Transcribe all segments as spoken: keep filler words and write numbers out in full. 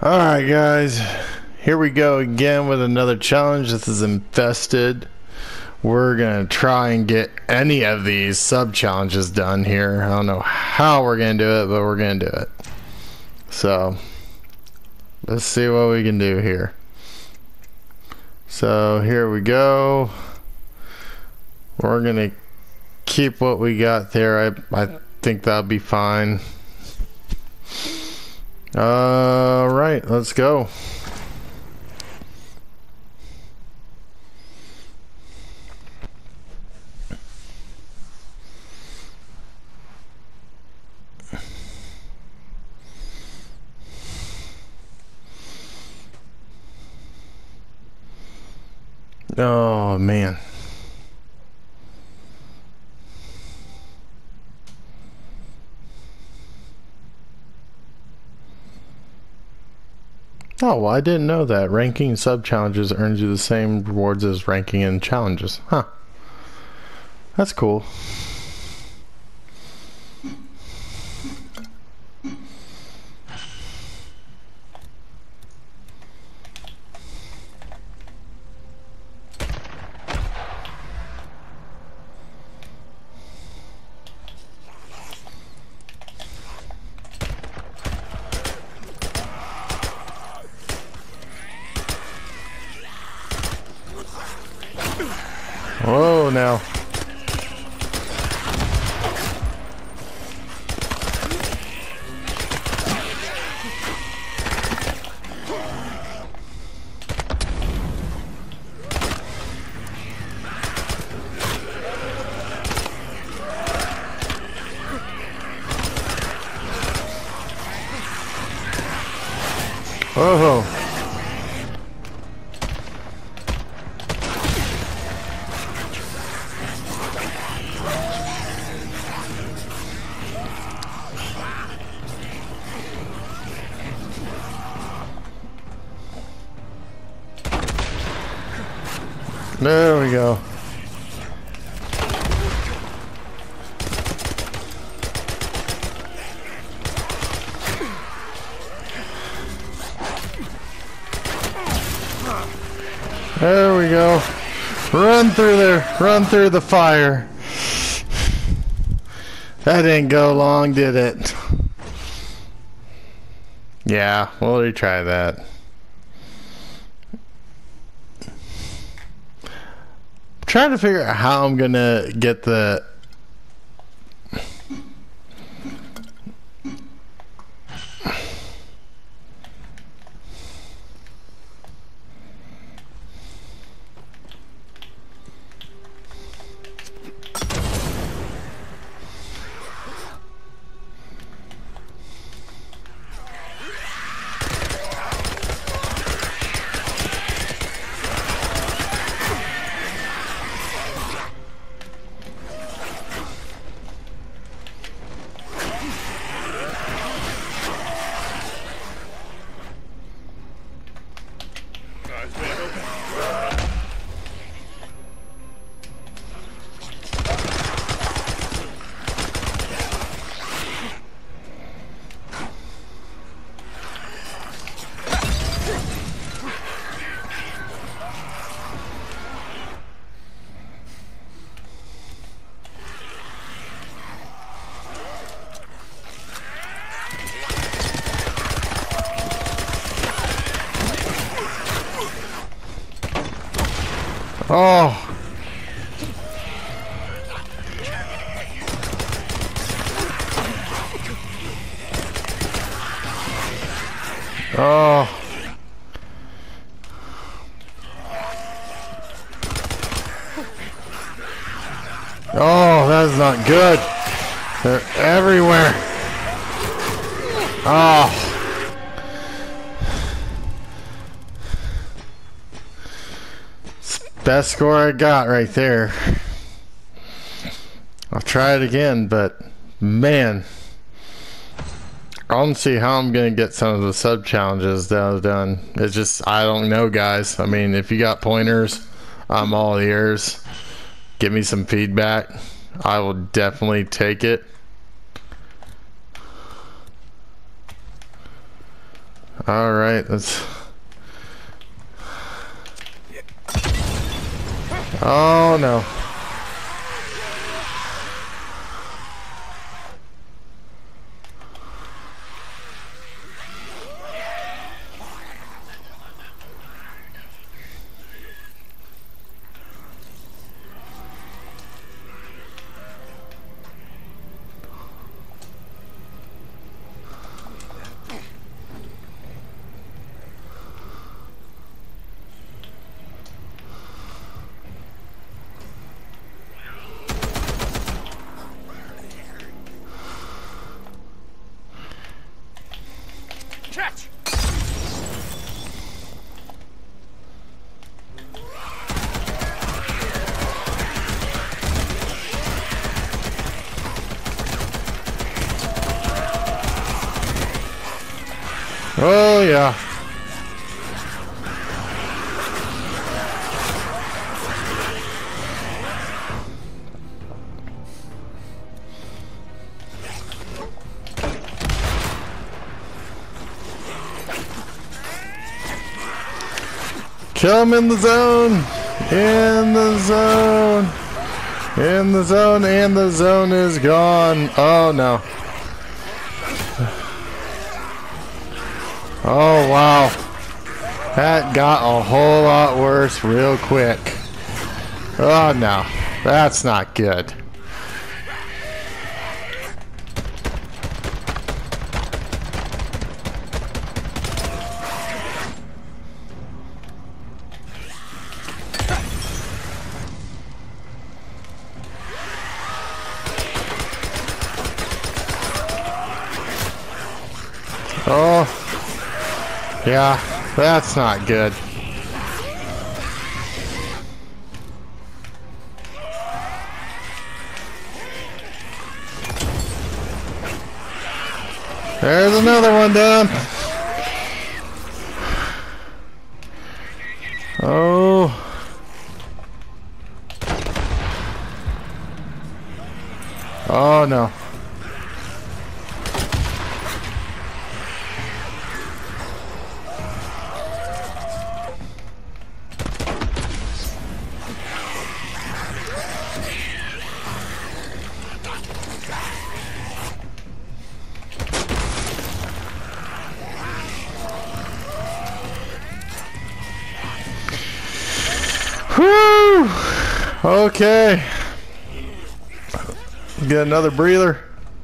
Alright guys, here we go again with another challenge. This is Infested. We're gonna try and get any of these sub-challenges done here. I don't know how we're gonna do it, but we're gonna do it. So, let's see what we can do here. So, here we go. We're gonna keep what we got there. I, I think that'll be fine. All right, let's go. Oh man. Oh, well, I didn't know that. Ranking in sub-challenges earns you the same rewards as ranking in challenges. Huh. That's cool. Whoa, now. Whoa. There we go. There we go. Run through there. Run through the fire. That didn't go long, did it? Yeah, we'll retry that. Trying to figure out how I'm gonna get the Oh. Oh. Oh, that's not good. They're everywhere. Oh. Best score I got right there. I'll try it again, but man, I don't see how I'm gonna get some of the sub challenges done. It's just, I don't know, guys. I mean, if you got pointers, I'm all ears. Give me some feedback. I will definitely take it. All right, let's. Oh no. Catch! Oh yeah. Kill him in the zone! In the zone! In the zone, and the zone is gone. Oh no. Oh wow. That got a whole lot worse real quick. Oh no. That's not good. Oh, yeah, that's not good. There's another one down. Oh. Oh no. Whew. Okay. Get another breather.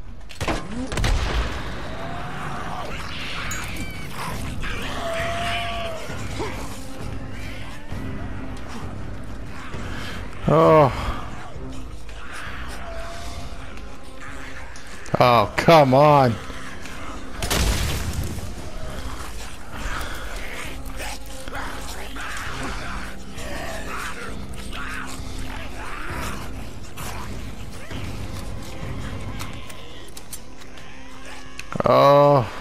Oh. Oh, come on. Oh.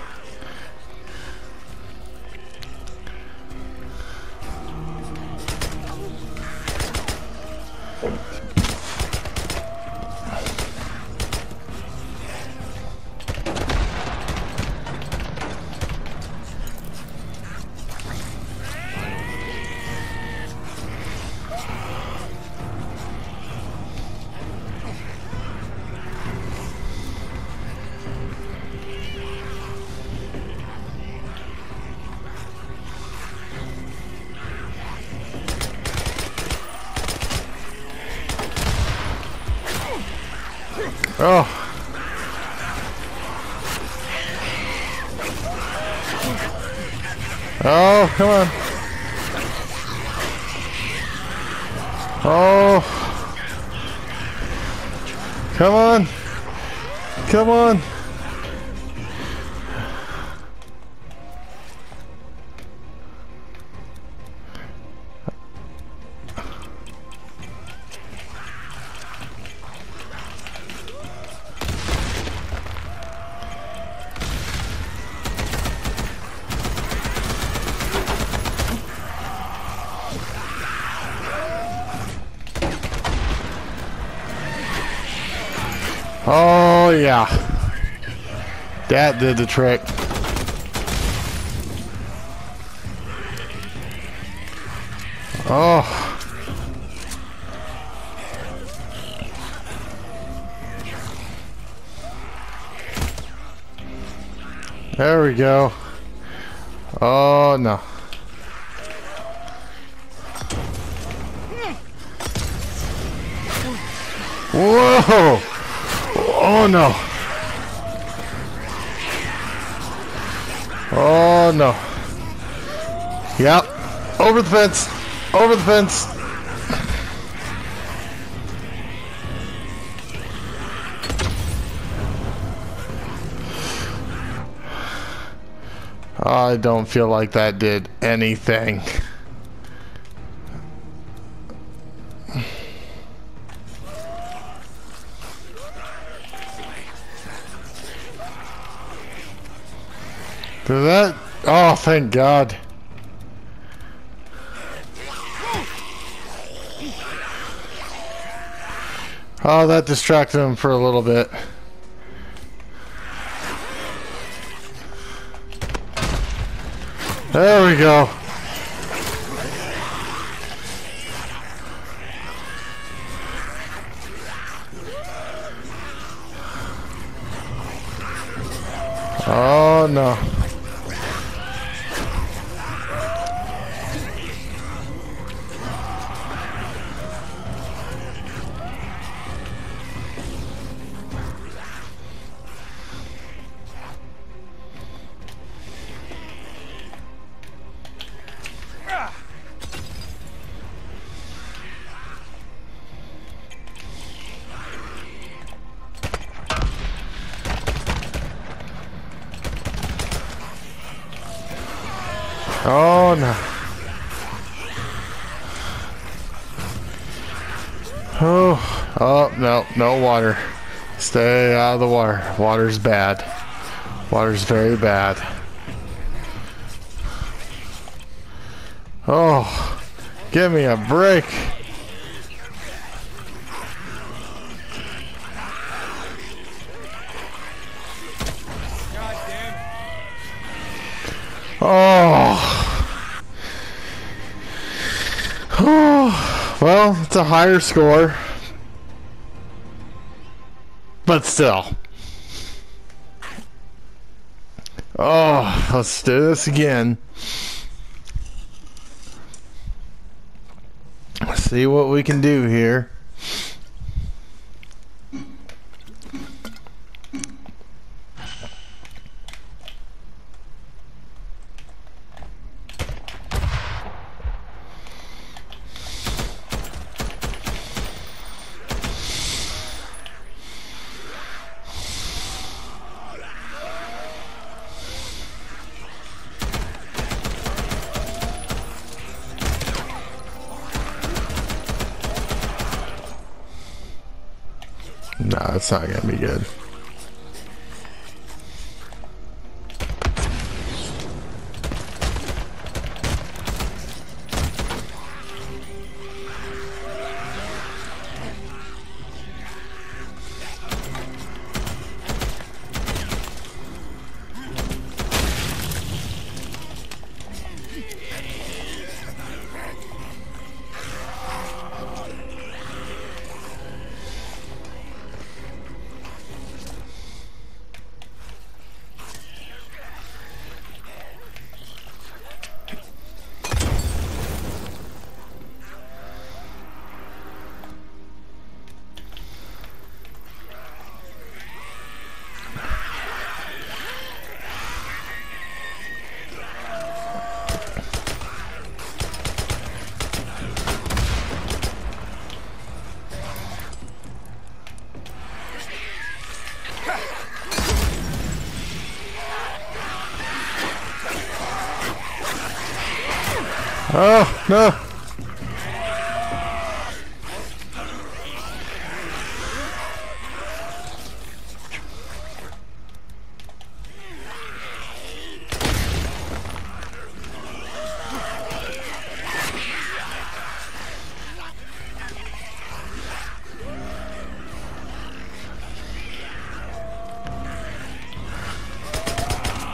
Oh. Oh, come on. Oh. Come on. Come on. Oh yeah, that did the trick. Oh. There we go. Oh no. Whoa! Oh no. Oh no. Yep. Over the fence. Over the fence. I don't feel like that did anything. Did that? Oh, thank God. Oh, that distracted him for a little bit. There we go. Oh no. Oh no. Oh, oh no, no water. Stay out of the water. Water's bad. Water's very bad. Oh, give me a break. Oh. Oh, well, it's a higher score, but still. Oh, let's do this again. Let's see what we can do here. No, it's not gonna be good. Oh, no.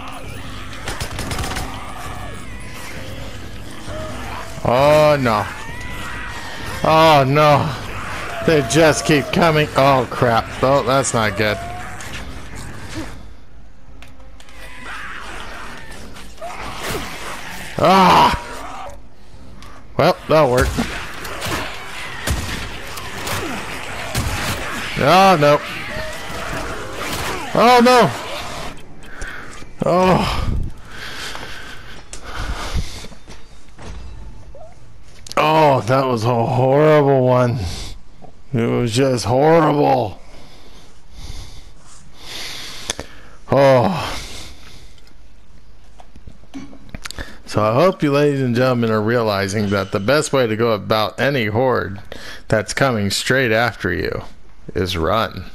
Oh, no. Oh no. They just keep coming. Oh crap. Oh, that's not good. Ah! Well, that'll work. Oh no. Oh no. Oh. Oh, that was a horrible one. It was just horrible. Oh. So I hope you ladies and gentlemen are realizing that the best way to go about any horde that's coming straight after you is run.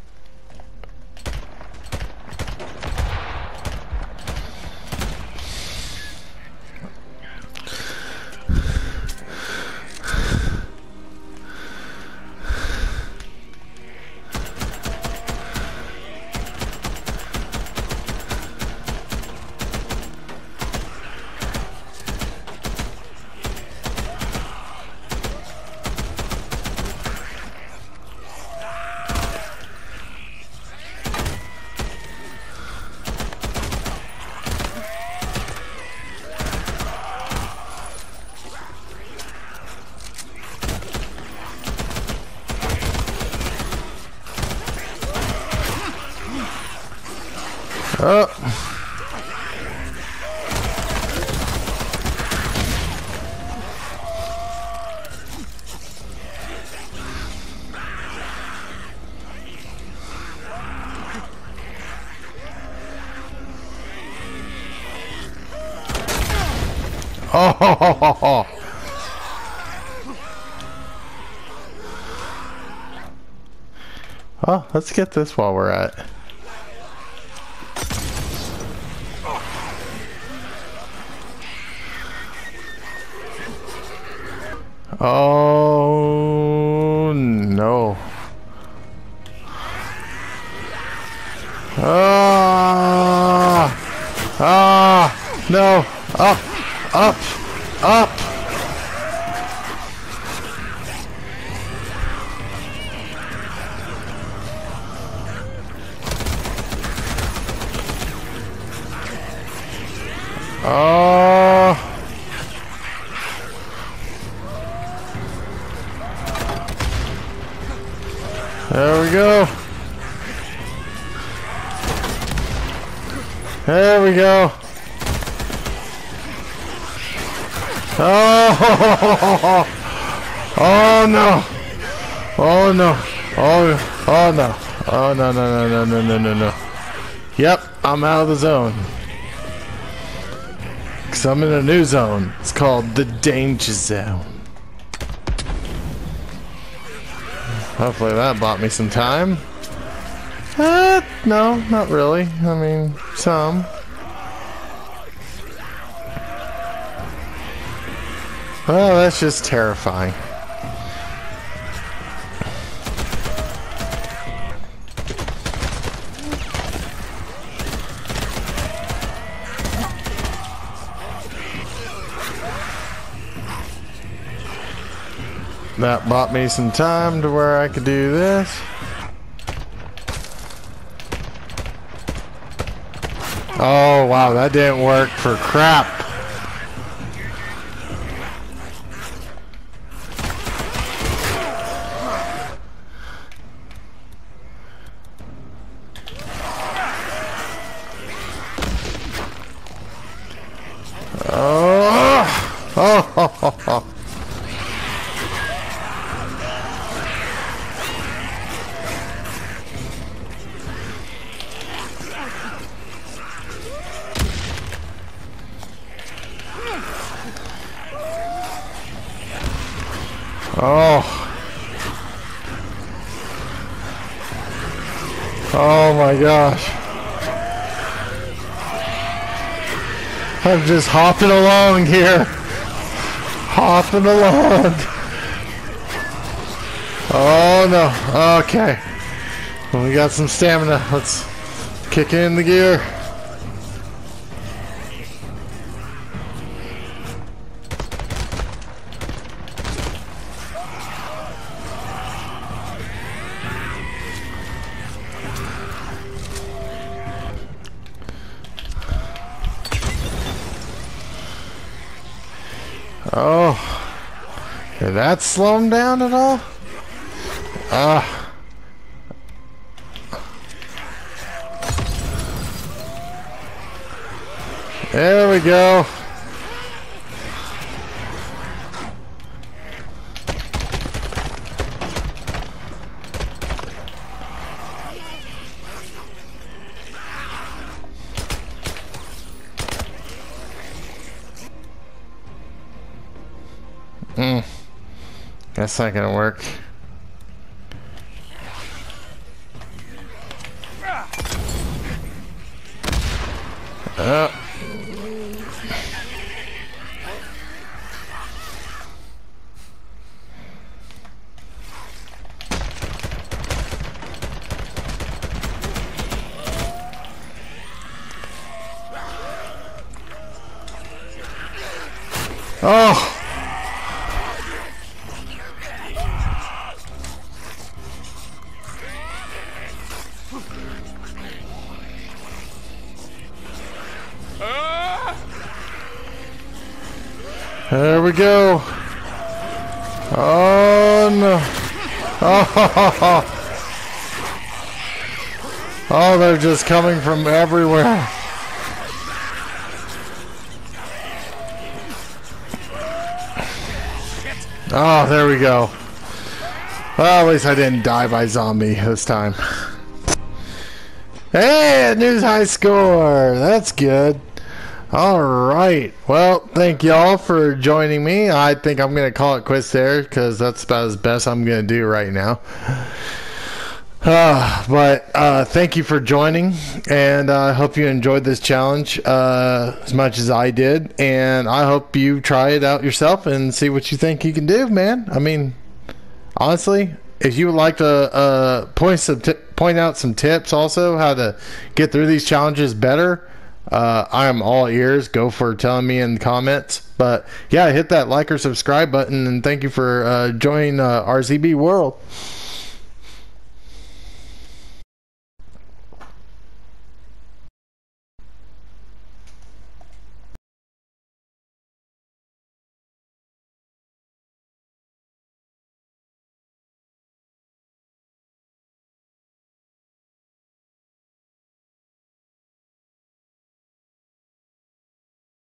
Oh. Oh, ho, ho, ho, ho. Oh, let's get this while we're at it. Oh no. Ah! Ah! No! Up! Up! Up! Oh! There we go. There we go. Oh, oh no. Oh no. Oh, oh no. Oh no, no, no, no, no, no, no, no. Yep, I'm out of the zone. Because I'm in a new zone. It's called the Danger Zone. Hopefully that bought me some time. Uh, no, not really. I mean, some. Oh, that's just terrifying. That bought me some time to where I could do this. Oh wow, that didn't work for crap. Oh, oh, oh, oh, oh. Oh. Oh my gosh. I'm just hopping along here. Hopping along. Oh no. Okay. Well, we got some stamina. Let's kick in the gear. Oh, did that slow him down at all? Ah. There we go. Hmm. That's not gonna work. Uh. Oh. There we go. Oh no. Oh, oh, they're just coming from everywhere. Oh, there we go. Well, at least I didn't die by zombie this time. Hey, a new high score. That's good. Alright, well, thank y'all for joining me. I think I'm going to call it quits there because that's about as best I'm going to do right now. Uh, but uh, thank you for joining, and I uh, hope you enjoyed this challenge uh, as much as I did, and I hope you try it out yourself and see what you think you can do, man. I mean, honestly, if you would like to uh, point, some t point out some tips also how to get through these challenges better, Uh, I am all ears. Go for telling me in the comments. But yeah, hit that like or subscribe button, and thank you for uh, joining uh, R Z B World.